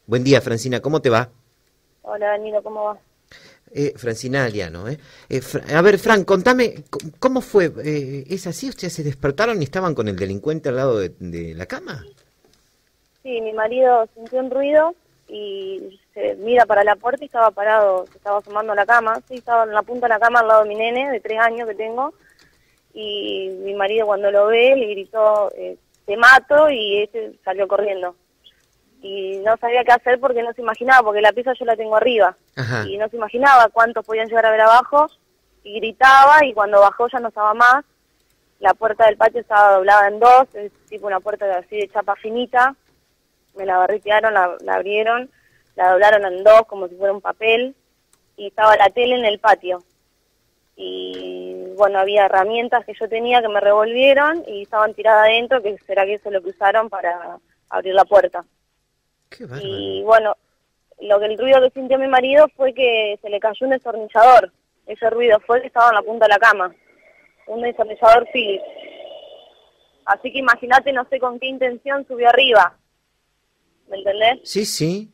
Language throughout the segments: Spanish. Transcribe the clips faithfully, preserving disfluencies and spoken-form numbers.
Buen día, Francina, ¿cómo te va? Hola, Danilo, ¿cómo va? Eh, Francina Aliano, ¿eh? eh a ver, Fran, contame, ¿cómo fue? Eh, ¿Es así? ¿Ustedes se despertaron y estaban con el delincuente al lado de, de la cama? Sí, mi marido sintió un ruido y se mira para la puerta y estaba parado, se estaba asomando a la cama. Sí, estaba en la punta de la cama al lado de mi nene, de tres años que tengo. Y mi marido cuando lo ve le gritó, eh, te mato, y este salió corriendo. Y no sabía qué hacer porque no se imaginaba, porque la pieza yo la tengo arriba. Ajá. Y no se imaginaba cuántos podían llegar a ver abajo, y gritaba, y cuando bajó ya no estaba más. La puerta del patio estaba doblada en dos, es tipo una puerta así de chapa finita. Me la barritearon, la, la abrieron, la doblaron en dos como si fuera un papel, y estaba la tele en el patio. Y bueno, había herramientas que yo tenía que me revolvieron y estaban tiradas adentro, que será que eso lo que usaron para abrir la puerta. Qué bárbaro. Y bueno, lo que el ruido que sintió mi marido fue que se le cayó un destornillador. Ese ruido fue que estaba en la punta de la cama. Un destornillador Philips. Así que imagínate, no sé con qué intención subió arriba. ¿Me entendés? Sí, sí.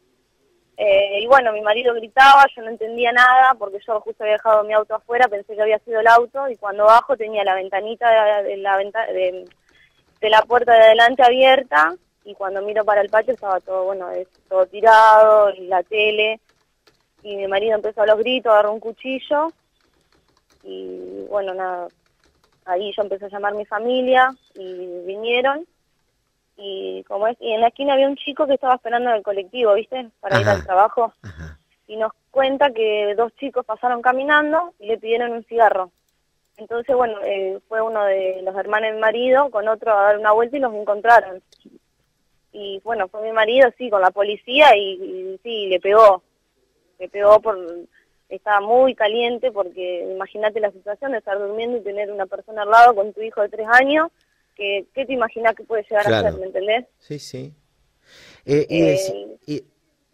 Eh, y bueno, mi marido gritaba, yo no entendía nada, porque yo justo había dejado mi auto afuera, pensé que había sido el auto, y cuando bajo tenía la ventanita de, de la venta, de, de la puerta de adelante abierta, y cuando miro para el patio estaba todo, bueno, es, todo tirado, la tele, y mi marido empezó a los gritos, agarró un cuchillo, y bueno, nada, ahí yo empecé a llamar a mi familia, y vinieron, y como es, y en la esquina había un chico que estaba esperando en el colectivo, ¿viste? Para Ajá. ir al trabajo, Ajá. y nos cuenta que dos chicos pasaron caminando y le pidieron un cigarro. Entonces, bueno, eh, fue uno de los hermanos de mi marido con otro a dar una vuelta y los encontraron. Y bueno, fue mi marido, sí, con la policía, y, y sí, le pegó. Le pegó por... Estaba muy caliente porque imagínate la situación de estar durmiendo y tener una persona al lado con tu hijo de tres años, que ¿qué te imaginas que puede llegar Claro. a ser, me entendés? Sí, sí. Eh, y, Eh, deci y,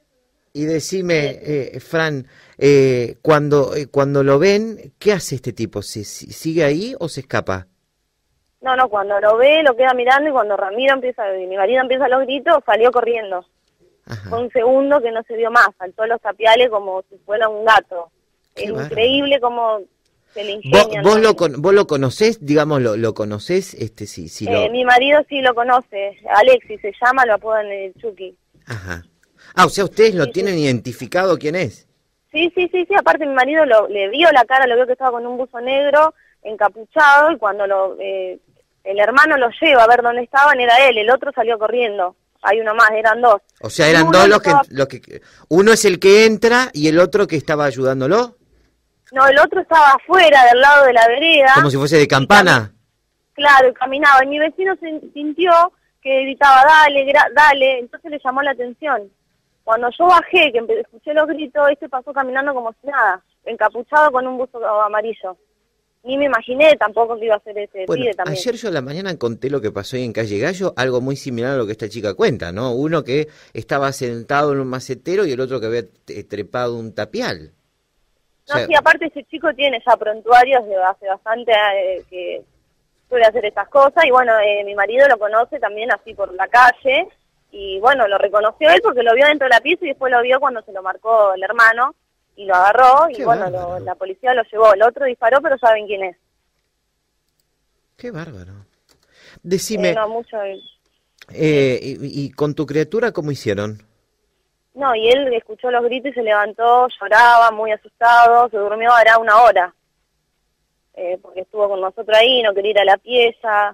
y decime, eh, Fran, eh, cuando, eh, cuando lo ven, ¿qué hace este tipo? ¿Se, si- ¿Sigue ahí o se escapa? No, no, cuando lo ve, lo queda mirando, y cuando Ramiro empieza, y mi marido empieza los gritos, salió corriendo. Ajá. Fue un segundo que no se vio más, saltó los tapiales como si fuera un gato. Qué Es bárbaro. increíble cómo se le ¿Vos, ingenian. vos, ¿no? lo, con- vos lo conocés, digamos, lo, lo conocés? Este, si, si Eh, lo... mi marido sí lo conoce, Alexis se llama, lo apodan el Chucky. Ajá. Ah, o sea, ustedes lo Sí, tienen sí. identificado quién es. Sí, sí, sí, sí, aparte mi marido lo, le vio la cara, lo vio que estaba con un buzo negro, encapuchado, y cuando lo eh, el hermano lo lleva a ver dónde estaban, era él, el otro salió corriendo. Hay uno más, eran dos. O sea, Y eran uno dos los que, estaba- los que... Uno es el que entra y el otro que estaba ayudándolo. No, el otro estaba afuera, del lado de la vereda. Como si fuese de y campana. cami- Claro, y caminaba. Y mi vecino se sintió que gritaba, dale, gra- dale. Entonces le llamó la atención. Cuando yo bajé, que empe- escuché los gritos, este pasó caminando como si nada, encapuchado con un buzo amarillo. Ni me imaginé tampoco que iba a ser ese Bueno, pibe también. ayer yo a la mañana conté lo que pasó ahí en Calle Gallo, algo muy similar a lo que esta chica cuenta, ¿no? Uno que estaba sentado en un macetero y el otro que había t- trepado un tapial. O No, sea, sí, aparte ese chico tiene ya prontuarios de hace bastante eh, que suele hacer estas cosas, y bueno, eh, mi marido lo conoce también así por la calle, y bueno, lo reconoció él porque lo vio dentro de la pieza, y después lo vio cuando se lo marcó el hermano, y lo agarró, y Qué bueno, bárbaro. lo- la policía lo llevó. El otro disparó, pero saben quién es. qué bárbaro. Decime, Eh, no, mucho... eh, eh, y, y con tu criatura cómo hicieron? No, y él escuchó los gritos y se levantó, lloraba, muy asustado, se durmió hará una hora, eh, porque estuvo con nosotros ahí, no quería ir a la pieza,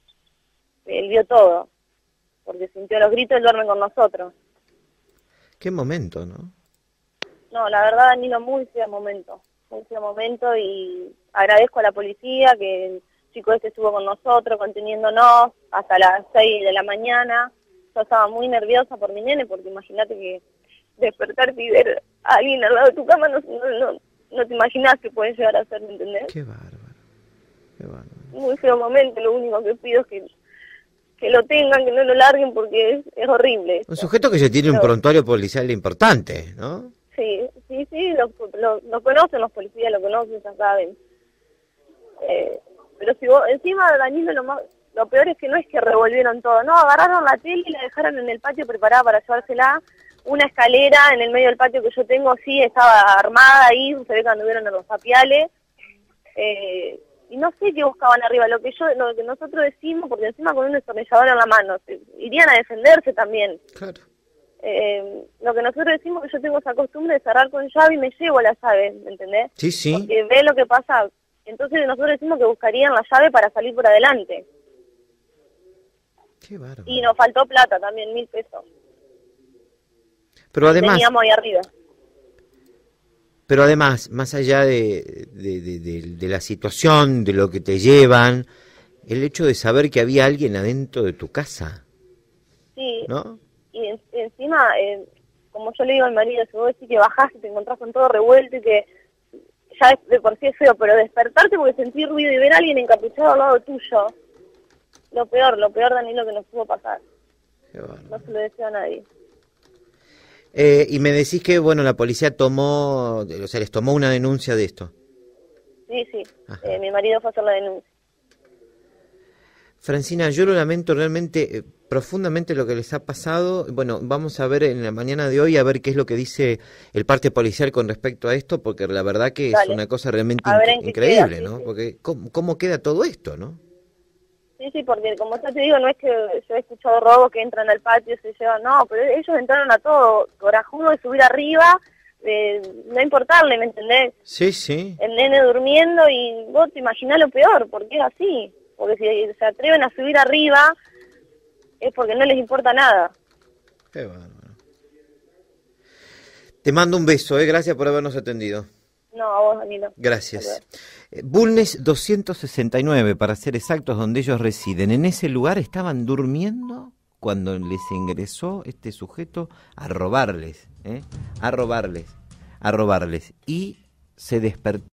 él vio todo, porque sintió los gritos, él duerme con nosotros. Qué momento, ¿no? No, la verdad, Danilo, muy feo momento, muy feo momento, y agradezco a la policía que el chico este estuvo con nosotros, conteniéndonos hasta las seis de la mañana. Yo estaba muy nerviosa por mi nene, porque imagínate que despertarte y ver a alguien al lado de tu cama, no, no, no, no te imaginas que puede llegar a ser, ¿me entendés? Qué bárbaro. Qué bárbaro. Muy feo momento, lo único que pido es que, que lo tengan, que no lo larguen, porque es, es horrible. Un esto. sujeto que ya tiene un Pero- prontuario policial importante, ¿no? Sí, sí, sí, lo, lo, lo conocen los policías, lo conocen, ya saben. Eh, pero si vos, encima, Danilo, lo más, lo peor es que no es que revolvieron todo, no, agarraron la tele y la dejaron en el patio preparada para llevársela, una escalera en el medio del patio que yo tengo, sí, estaba armada ahí, se ve que anduvieron en los tapiales, eh, y no sé qué buscaban arriba, lo que yo, lo que nosotros decimos, porque encima con un destornillador en la mano, se, irían a defenderse también. Claro. Eh, lo que nosotros decimos que yo tengo esa costumbre de cerrar con llave y me llevo la llave, ¿me entendés? Sí, sí. Porque ve lo que pasa, entonces nosotros decimos que buscarían la llave para salir por adelante. Qué bárbaro. Y nos faltó plata también, mil pesos. Pero además, teníamos ahí arriba. Pero además, más allá de, de, de, de, de la situación, de lo que te llevan, el hecho de saber que había alguien adentro de tu casa. Sí. ¿No? Y en, encima, eh, como yo le digo al marido, si vos decís que bajás y te encontrás con todo revuelto y que ya de, de por sí es feo, pero despertarte porque sentís ruido y ver a alguien encapuchado al lado tuyo, lo peor, lo peor, Danilo, que nos pudo pasar. Qué bueno. No se lo deseo a nadie. Eh, y me decís que, bueno, la policía tomó, o sea, les tomó una denuncia de esto. Sí, sí, eh, mi marido fue a hacer la denuncia. Francina, yo lo lamento realmente, eh, profundamente lo que les ha pasado. Bueno, vamos a ver en la mañana de hoy, a ver qué es lo que dice el parte policial con respecto a esto, porque la verdad que Dale. es una cosa realmente in increíble, queda, sí, ¿no? sí. Porque ¿cómo, cómo queda todo esto, no? Sí, sí, porque como yo te digo, no es que yo he escuchado robos que entran al patio y se llevan, no, pero ellos entraron a todo, corajudo de subir arriba, de no importarle, ¿me entendés? Sí, sí. El nene durmiendo y vos te imaginás lo peor, porque es así, porque si se atreven a subir arriba es porque no les importa nada. Qué bárbaro. Te mando un beso, ¿eh? Gracias por habernos atendido. No, a vos, Danilo. Gracias. Eh, Bulnes doscientos sesenta y nueve, para ser exactos, donde ellos residen. En ese lugar estaban durmiendo cuando les ingresó este sujeto a robarles, ¿eh? a robarles, a robarles. Y se despertó.